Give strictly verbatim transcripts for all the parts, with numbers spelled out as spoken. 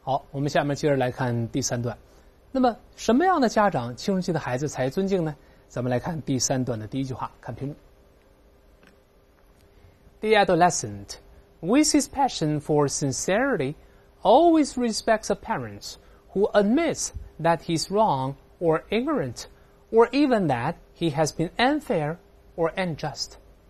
好，我们下面接着来看第三段。那么什么样的家长青春期的孩子才尊敬呢？咱们来看第三段的第一句话，看屏幕。The adolescent, with his passion for sincerity, always respects a parent who admits that he's wrong or ignorant, or even that he has been unfair or unjust.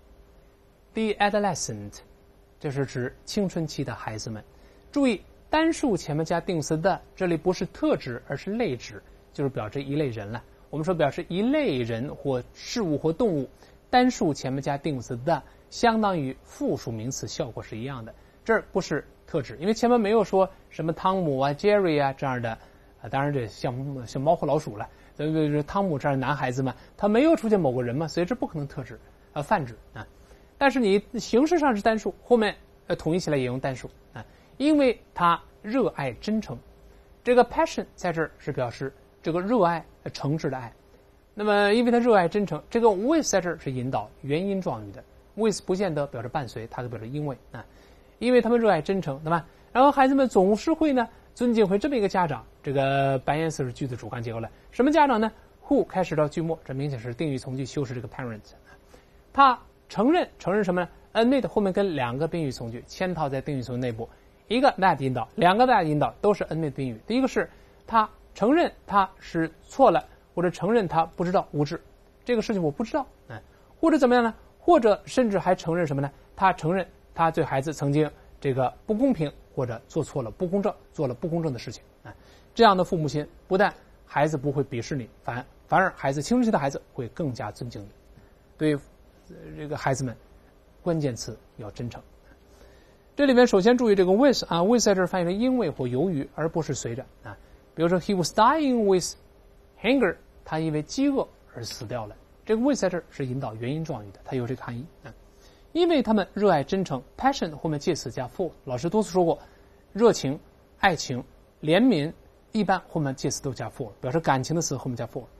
The adolescent, 这是指青春期的孩子们。注意，单数前面加定词的，这里不是特指，而是类指，就是表示一类人了。我们说表示一类人或事物或动物，单数前面加定词的，相当于复数名词，效果是一样的。这儿不是特指，因为前面没有说什么汤姆啊、Jerry 啊这样的，啊，当然这像像猫和老鼠了。对对对，汤姆这样的男孩子们，他没有出现某个人嘛，所以这不可能特指啊泛指啊。但是你形式上是单数，后面呃统一起来也用单数啊，因为他热爱真诚。这个 passion 在这儿是表示这个热爱、诚挚的爱。那么因为他热爱真诚，这个 with 在这儿是引导原因状语的 ，with 不见得表示伴随，它就表示因为啊，因为他们热爱真诚，对吧？然后孩子们总是会呢尊敬会这么一个家长。这个白颜色是句子主观结构了，什么家长呢 ？who 开始到句末，这明显是定语从句修饰这个 parent。他承认承认什么呢 ？admit 后面跟两个宾语从句嵌套在定语从句内部，一个 that 引导，两个 that 引导都是 admit 宾语。第一个是他承认他是错了，或者承认他不知道无知，这个事情我不知道，嗯，或者怎么样呢？或者甚至还承认什么呢？他承认他对孩子曾经这个不公平，或者做错了不公正，做了不公正的事情啊。这样的父母亲，不但孩子不会鄙视你，反反而孩子青春期的孩子会更加尊敬你。对这个孩子们，关键词要真诚。这里面首先注意这个 with 啊 with 在这儿翻译成因为或由于，而不是随着啊。比如说 he was dying with hunger， 他因为饥饿而死掉了。这个 with 在这儿是引导原因状语的，它有这个含义啊。因为他们热爱真诚 ，passion 后面介词加 for， 老师多次说过，热情、爱情、怜悯，一般后面介词都加 for， 表示感情的词后面加 for。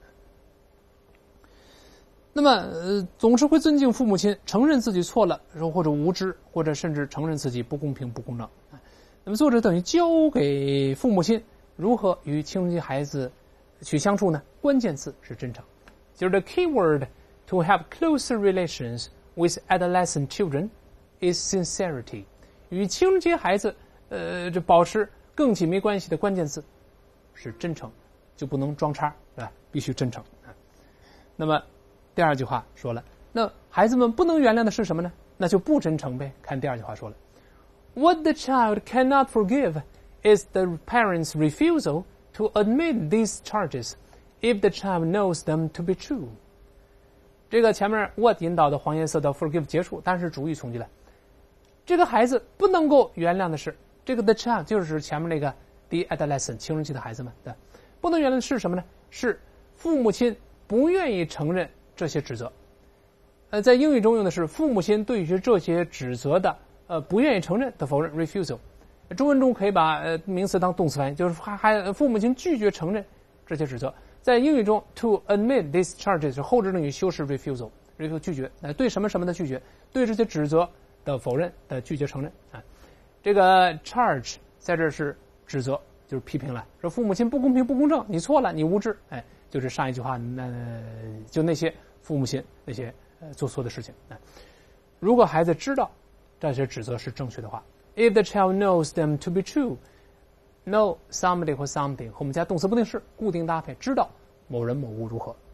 那么，呃，总是会尊敬父母亲，承认自己错了，或者无知，或者甚至承认自己不公平、不公正。那么，作者等于教给父母亲如何与青春期孩子去相处呢？关键字是真诚，就是 the key word to have closer relations with adolescent children is sincerity。与青春期孩子，呃，这保持更紧密关系的关键字是真诚，就不能装叉，对吧？必须真诚。那么第二句话说了，那孩子们不能原谅的是什么呢？那就不真诚呗。看第二句话说了 ，What the child cannot forgive is the parent's refusal to admit these charges if the child knows them to be true。这个前面 what 引导的黄颜色的 forgive 结束，但是主语从句了。这个孩子不能够原谅的是，这个 the child 就是前面那个 the adolescent 青春期的孩子们，对，不能原谅的是什么呢？是父母亲不愿意承认这些指责。呃，在英语中用的是父母亲对于这些指责的呃不愿意承认的否认 refusal。中文中可以把呃名词当动词翻译，就是还还父母亲拒绝承认这些指责。在英语中 to admit these charges 是后置定语修饰 refusal， refusal 拒绝，呃对什么什么的拒绝，对这些指责的否认的拒绝承认啊。这个 charge 在这是指责，就是批评了，说父母亲不公平不公正，你错了，你无知，哎，就是上一句话，那、呃、就那些父母亲那些呃做错的事情啊。如果孩子知道这些指责是正确的话 ，if the child knows them to be true。know somebody 或 something 后面加动词不定式，固定搭配，知道某人某物如何。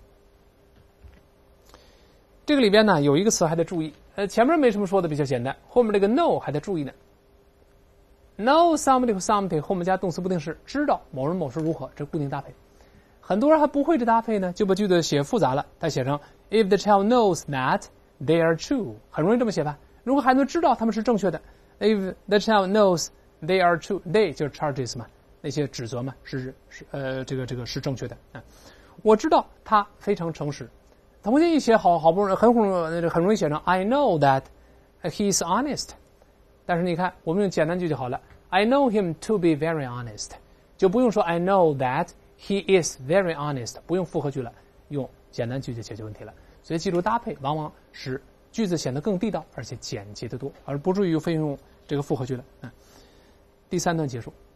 这个里边呢有一个词还得注意，呃，前面没什么说的，比较简单，后面这个 know 还得注意呢。know somebody 或 something 后面加动词不定式，知道某人某事如何，这固定搭配。很多人还不会这搭配呢，就把句子写复杂了，他写成 if the child knows that they are true， 很容易这么写吧？如果孩子知道他们是正确的 ，if the child knows they are true， they 就是 charges 嘛，那些指责嘛，是是呃这个这个是正确的啊。我知道他非常诚实，他回去一写好好不容易很很很容易写成 I know that he is honest， 但是你看我们用简单句就好了 ，I know him to be very honest， 就不用说 I know that he is very honest， 不用复合句了，用简单句就解决问题了。所以记住搭配往往使句子显得更地道，而且简洁得多，而不至于非用这个复合句了。嗯。第三段结束，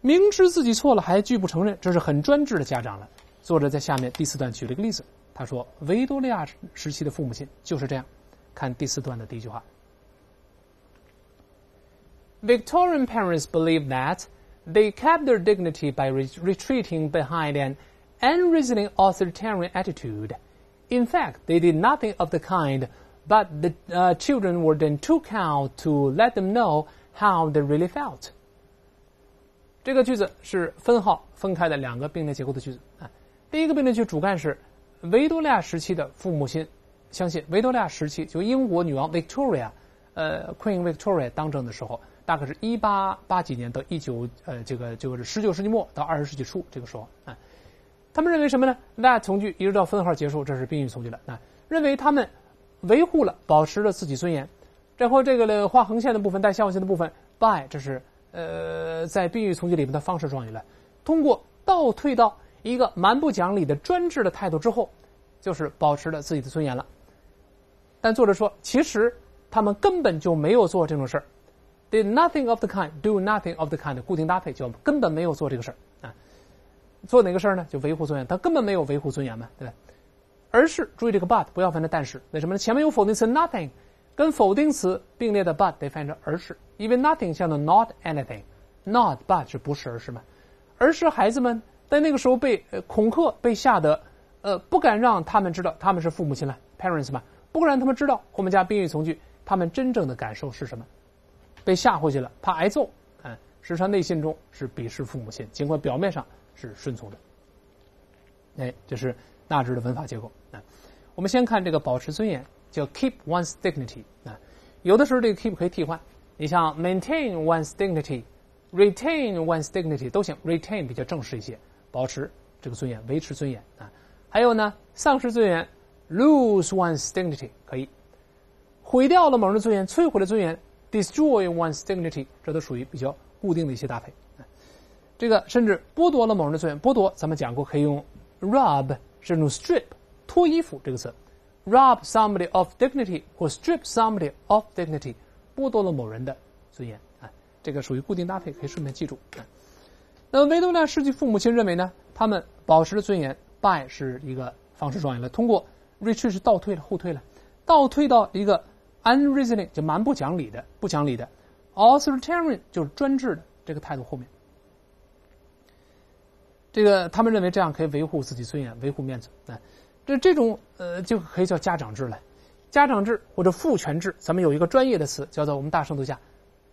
明知自己错了还拒不承认，这是很专制的家长了。作者在下面第四段举了一个例子，他说维多利亚时期的父母亲就是这样。看第四段的第一句话。Victorian parents believed that they kept their dignity by re- retreating behind an unreasoning authoritarian attitude. In fact, they did nothing of the kind, but the uh, children were then took out to let them know how they really felt. 这个句子是分号分开的两个并列结构的句子啊。第一个并列句主干是维多利亚时期的父母亲相信维多利亚时期就英国女王 Victoria， 呃 Queen Victoria 当政的时候，大概是一八八几年到一九呃这个就是十九世纪末到二十世纪初这个时候啊，他们认为什么呢 ？that 从句一直到分号结束，这是宾语从句了啊，认为他们维护了保持了自己尊严，然后这个呢画横线的部分带下划线的部分 by 这是呃在宾语从句里面的方式状语了，通过倒退到一个蛮不讲理的专制的态度之后，就是保持了自己的尊严了。但作者说，其实他们根本就没有做这种事儿 ，did nothing of the kind, do nothing of the kind 的固定搭配，就根本没有做这个事儿啊。做哪个事儿呢？就维护尊严，他根本没有维护尊严嘛，对吧？而是注意这个 but 不要翻成但是，为什么呢？前面有否定词 nothing， 跟否定词并列的 but 得翻成而是，因为 nothing 像的 not anything，not but 是不是而是嘛？而是孩子们在那个时候被、呃、恐吓，被吓得呃不敢让他们知道他们是父母亲了 ，parents 嘛。不敢让他们知道后面加宾语从句，他们真正的感受是什么？被吓回去了，怕挨揍，嗯，实际上内心中是鄙视父母亲，尽管表面上是顺从的。哎，这是纳智的文法结构啊。我们先看这个保持尊严，叫 keep one's dignity 啊。有的时候这个 keep 可以替换，你像 maintain one's dignity、retain one's dignity 都行 ，retain 比较正式一些，保持这个尊严，维持尊严啊。还有呢，丧失尊严。lose one's dignity 可以，毁掉了某人的尊严，摧毁了尊严 ，destroy one's dignity 这都属于比较固定的一些搭配。这个甚至剥夺了某人的尊严，剥夺咱们讲过可以用 rob 是用 strip 脱衣服这个词 ，rob somebody of dignity 或 strip somebody of dignity 剥夺了某人的尊严啊，这个属于固定搭配，可以顺便记住。那么维多利亚时期父母亲认为呢，他们保持了尊严 ，by 是一个方式状语了，通过。retreat 是倒退了，后退了，倒退到一个 unreasoning 就蛮不讲理的、不讲理的 authoritarian 就是专制的这个态度后面。这个他们认为这样可以维护自己尊严、维护面子。啊，这这种呃就可以叫家长制了。家长制或者父权制，咱们有一个专业的词叫做我们大声读下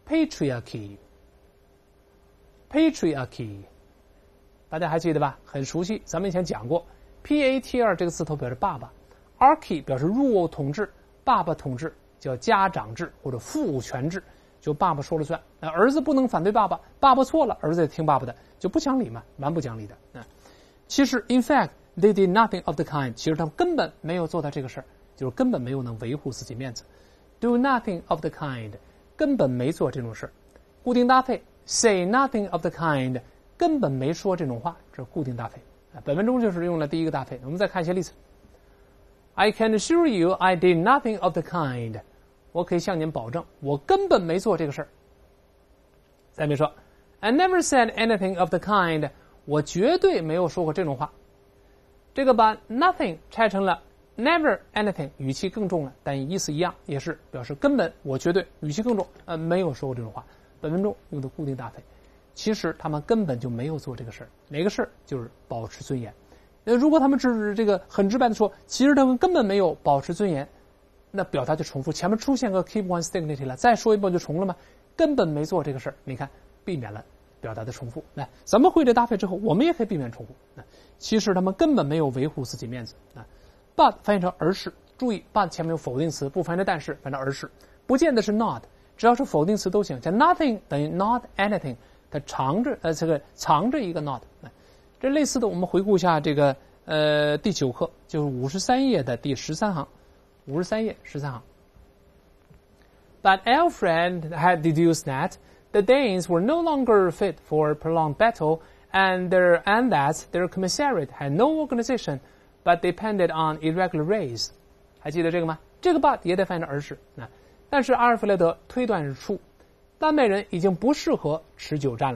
patriarchy。patriarchy， 大家还记得吧？很熟悉，咱们以前讲过 P A T R 这个字头表示爸爸。archy 表示 rule 统治，爸爸统治叫家长制或者父权制，就爸爸说了算，儿子不能反对爸爸，爸爸错了，儿子也听爸爸的，就不讲理嘛，蛮不讲理的。嗯，其实 in fact they did nothing of the kind， 其实他们根本没有做到这个事儿，就是根本没有能维护自己面子。do nothing of the kind， 根本没做这种事儿。固定搭配 say nothing of the kind， 根本没说这种话，这是固定搭配。本文中就是用了第一个搭配，我们再看一些例子。I can assure you I did nothing of the kind。 我可以向您保证，我根本没做这个事儿。再没说 I never said anything of the kind， 我绝对没有说过这种话。这个把 nothing 拆成了 never anything， 语气更重了，但意思一样，也是表示根本我绝对，语气更重，呃，没有说过这种话。本文中用的固定搭配，其实他们根本就没有做这个事儿。哪个事儿？就是保持尊严。那如果他们只是这个很直白的说，其实他们根本没有保持尊严，那表达就重复，前面出现个 keep one's dignity 了，再说一遍就重了吗？根本没做这个事儿，你看避免了表达的重复。那咱们会这搭配之后，我们也可以避免重复。那其实他们根本没有维护自己面子啊。but 翻译成而是，注意 but 前面有否定词，不翻译成但是，翻成而是，不见得是 not， 只要是否定词都行，像 nothing 等于 not anything， 它藏着呃这个藏着一个 not。这类似的，我们回顾一下这个呃第九课，就是五十三页的第十三行，五十三页十三行。But Alfred had deduced that the Danes were no longer fit for prolonged battle, and their and that their commissariat had no organization, but depended on irregular raids。还记得这个吗？这个 but 也得翻译成而是啊。但是阿尔弗雷德推断是出，丹麦人已经不适合持久战了。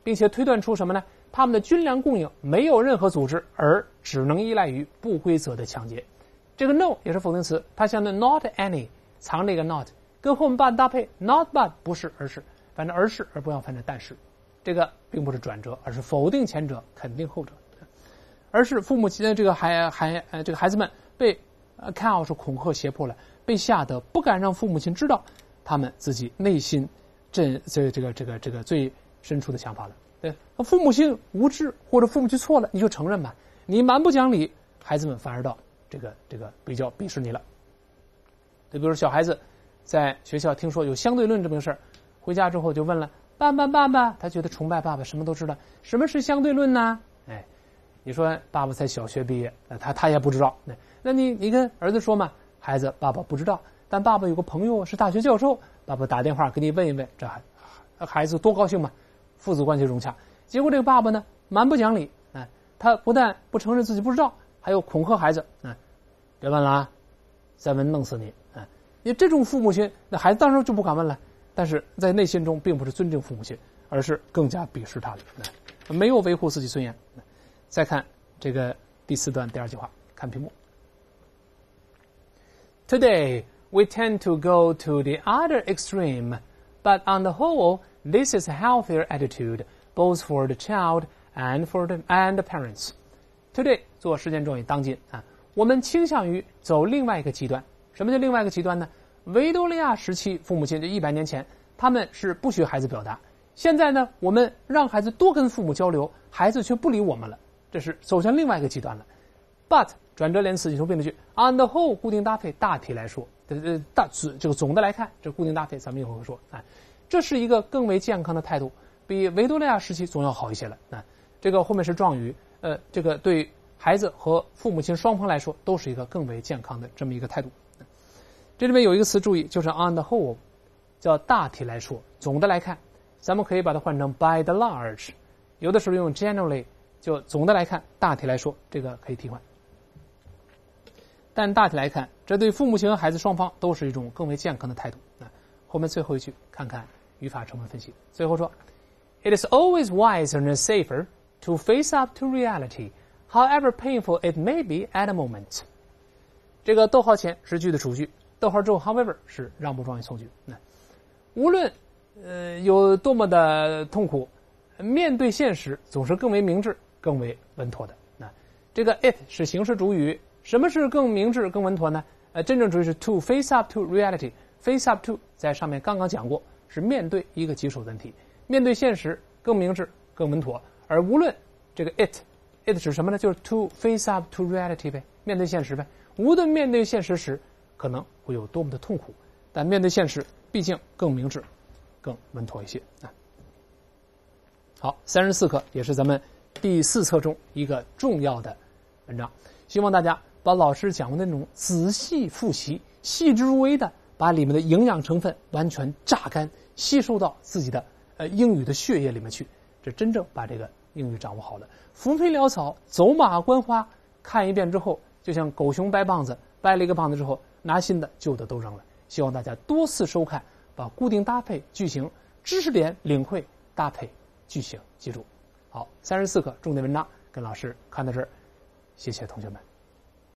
并且推断出什么呢？他们的军粮供应没有任何组织，而只能依赖于不规则的抢劫。这个 no 也是否定词，它相对 not any 藏着一个 not， 跟后面 but 搭配 not but 不是而是，反正而是而不要反正但是，这个并不是转折，而是否定前者，肯定后者。而是父母亲这个孩孩呃这个孩子们被呃 cow 是恐吓胁迫了，被吓得不敢让父母亲知道他们自己内心这这这个这个这个最深处的想法了。对，父母亲无知或者父母亲错了，你就承认吧。你蛮不讲理，孩子们反而到这个这个比较鄙视你了。就比如小孩子在学校听说有相对论这么个事儿，回家之后就问了爸爸爸爸，他觉得崇拜爸爸，什么都知道。什么是相对论呢？哎，你说爸爸才小学毕业，他他也不知道。那你你跟儿子说嘛，孩子爸爸不知道，但爸爸有个朋友是大学教授，爸爸打电话给你问一问，这孩孩子多高兴嘛，父子关系融洽。结果这个爸爸呢蛮不讲理，哎，他不但不承认自己不知道，还有恐吓孩子，哎，别问了啊，再问弄死你，哎，你这种父母亲，那孩子当然就不敢问了，但是在内心中并不是尊敬父母亲，而是更加鄙视他的，没有维护自己尊严。再看这个第四段第二句话，看屏幕。Today, we tend to go to the other extreme, but on the whole, this is a healthier attitude, both for the child and for the and the parents. Today 做时间状语当今啊，我们倾向于走另外一个极端。什么叫另外一个极端呢？维多利亚时期父母亲就一百年前，他们是不许孩子表达。现在呢，我们让孩子多跟父母交流，孩子却不理我们了，这是走向另外一个极端了。But 转折连词引出并列句 on the whole 固定搭配，大体来说，呃大这个总的来看，这固定搭配咱们一会儿会说，哎，这是一个更为健康的态度，比维多利亚时期总要好一些了。啊，这个后面是状语，呃，这个对孩子和父母亲双方来说都是一个更为健康的这么一个态度。这里面有一个词注意，就是 on the whole， 叫大体来说，总的来看，咱们可以把它换成 by the large， 有的时候用 generally， 就总的来看，大体来说，这个可以替换。但大体来看，这对父母亲和孩子双方都是一种更为健康的态度。啊，后面最后一句看看语法成分分析。最后说 ，It is always wiser and safer to face up to reality, however painful it may be at a moment。这个逗号前是句的主句，逗号之后 however 是让步状语从句。那无论呃有多么的痛苦，面对现实总是更为明智、更为稳妥的。那这个 it 是形式主语。什么是更明智、更稳妥呢？呃，真正主语是 to face up to reality。face up to 在上面刚刚讲过，是面对一个棘手问题，面对现实更明智、更稳妥。而无论这个 it，it 指什么呢？就是 to face up to reality 呗，面对现实呗。无论面对现实时可能会有多么的痛苦，但面对现实毕竟更明智、更稳妥一些啊。好，三十四课也是咱们第四册中一个重要的文章，希望大家把老师讲的那种仔细复习，细致入微的把里面的营养成分完全榨干，吸收到自己的呃英语的血液里面去，这真正把这个英语掌握好了。浮皮潦草、走马观花，看一遍之后，就像狗熊掰棒子，掰了一个棒子之后，拿新的旧的都扔了。希望大家多次收看，把固定搭配句型、知识点领会、搭配句型记住。好，三十四课重点文章跟老师看到这儿，谢谢同学们。